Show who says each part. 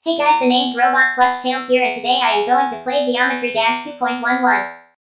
Speaker 1: Hey guys, the name's Robot Plushtails here and today I am going to play Geometry Dash 2.11.